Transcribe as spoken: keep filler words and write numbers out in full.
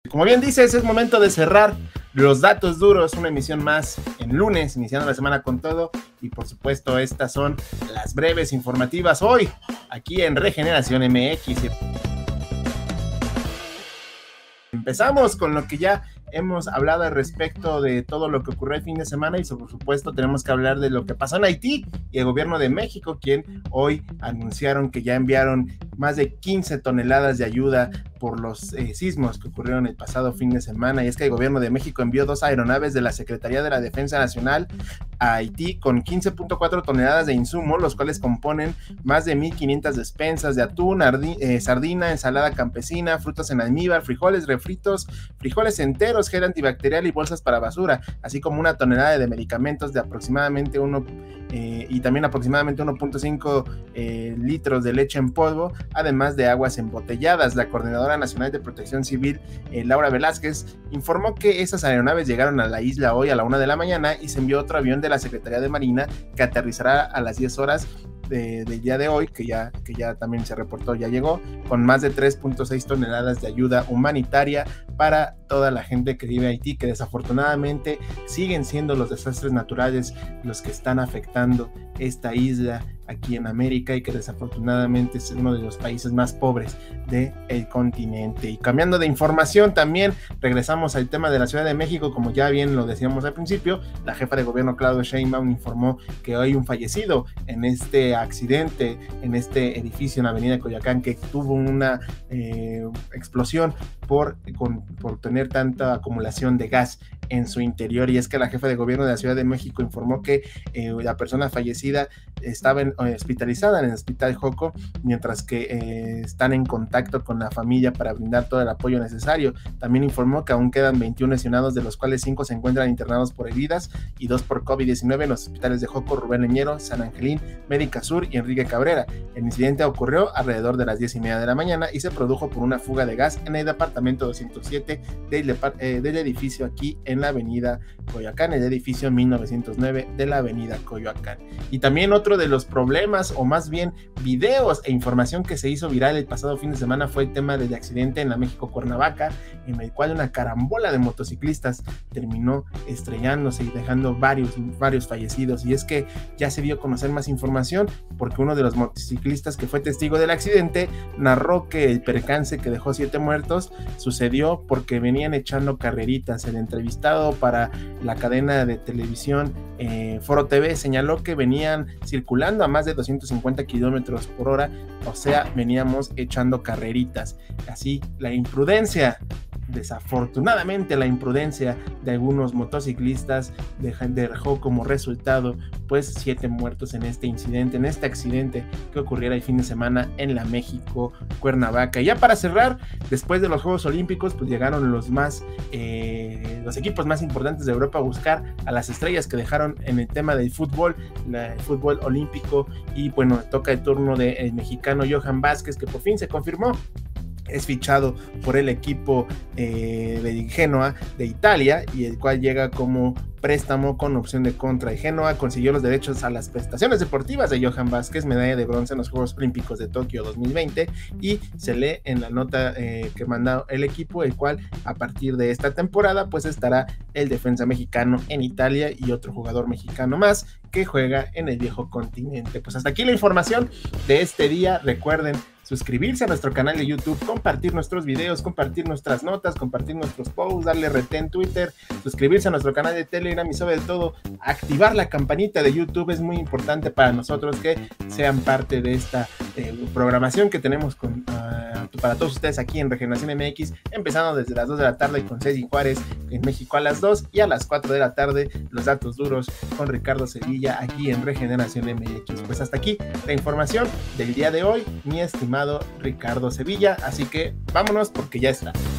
Como bien dices, es momento de cerrar los datos duros, una emisión más en lunes, iniciando la semana con todo, y por supuesto estas son las breves informativas hoy, aquí en Regeneración M X. Empezamos con lo que ya hemos hablado al respecto de todo lo que ocurrió el fin de semana y por supuesto tenemos que hablar de lo que pasó en Haití y el gobierno de México, quien hoy anunciaron que ya enviaron más de quince toneladas de ayuda por los eh, sismos que ocurrieron el pasado fin de semana. Y es que el gobierno de México envió dos aeronaves de la Secretaría de la Defensa Nacional a Haití con quince punto cuatro toneladas de insumos, los cuales componen más de mil quinientas despensas de atún, ardi, eh, sardina, ensalada campesina, frutas en almíbar, frijoles refritos, frijoles enteros, gel antibacterial y bolsas para basura, así como una tonelada de medicamentos de aproximadamente uno eh, y también aproximadamente uno punto cinco eh, litros de leche en polvo, además de aguas embotelladas. La Coordinadora Nacional de Protección Civil, eh, Laura Velázquez, informó que esas aeronaves llegaron a la isla hoy a la una de la mañana y se envió otro avión de la Secretaría de Marina que aterrizará a las diez horas de, del día de hoy, que ya, que ya también se reportó, ya llegó, con más de tres punto seis toneladas de ayuda humanitaria para toda la gente que vive en Haití, que desafortunadamente siguen siendo los desastres naturales los que están afectando esta isla aquí en América y que desafortunadamente es uno de los países más pobres del continente. Y cambiando de información también, regresamos al tema de la Ciudad de México. Como ya bien lo decíamos al principio, la jefa de gobierno Claudia Sheinbaum informó que hay un fallecido en este accidente, en este edificio en la avenida Coyoacán, que tuvo una eh, explosión por, con, por tener tanta acumulación de gas en su interior. Y es que la jefa de gobierno de la Ciudad de México informó que eh, la persona fallecida estaba en, eh, hospitalizada en el Hospital Joco, mientras que eh, están en contacto con la familia para brindar todo el apoyo necesario. También informó que aún quedan veintiún lesionados, de los cuales cinco se encuentran internados por heridas y dos por COVID diecinueve en los hospitales de Joco, Rubén Leñero, San Angelín, Médica Sur y Enrique Cabrera. El incidente ocurrió alrededor de las diez y media de la mañana y se produjo por una fuga de gas en el departamento doscientos siete del, eh, del edificio aquí en la avenida Coyoacán, el edificio mil novecientos nueve de la avenida Coyoacán. Y también otro de los problemas, o más bien videos e información que se hizo viral el pasado fin de semana, fue el tema del accidente en la México Cuernavaca, en el cual una carambola de motociclistas terminó estrellándose y dejando varios, varios fallecidos. Y es que ya se dio a conocer más información porque uno de los motociclistas que fue testigo del accidente narró que el percance que dejó siete muertos sucedió porque venían echando carreritas. El entrevistado para la cadena de televisión eh, Foro T V señaló que venían circulando a más de doscientos cincuenta kilómetros por hora, o sea, veníamos echando carreritas. Así, la imprudencia, desafortunadamente la imprudencia de algunos motociclistas dejó como resultado pues siete muertos en este incidente, en este accidente que ocurriera el fin de semana en la México Cuernavaca. Y ya para cerrar, después de los Juegos Olímpicos, pues llegaron los más eh, los equipos más importantes de Europa a buscar a las estrellas que dejaron en el tema del fútbol, la, el fútbol olímpico, y bueno, toca el turno del mexicano Johan Vázquez, que por fin se confirmó. Es fichado por el equipo eh, de Genoa de Italia, y el cual llega como préstamo con opción de compra. Y Genoa consiguió los derechos a las prestaciones deportivas de Johan Vázquez, medalla de bronce en los Juegos Olímpicos de Tokio dos mil veinte, y se lee en la nota eh, que mandó el equipo, el cual a partir de esta temporada pues estará el defensa mexicano en Italia y otro jugador mexicano más que juega en el viejo continente. Pues hasta aquí la información de este día. Recuerden suscribirse a nuestro canal de YouTube, compartir nuestros videos, compartir nuestras notas, compartir nuestros posts, darle R T en Twitter, suscribirse a nuestro canal de Telegram y sobre todo activar la campanita de YouTube. Es muy importante para nosotros que sean parte de esta eh, programación que tenemos con, uh, para todos ustedes aquí en Regeneración M X, empezando desde las dos de la tarde con Ceci Juárez en México a las dos, y a las cuatro de la tarde los datos duros con Ricardo Sevilla aquí en Regeneración M X. Pues hasta aquí la información del día de hoy, mi estimado Ricardo Sevilla, así que vámonos porque ya está.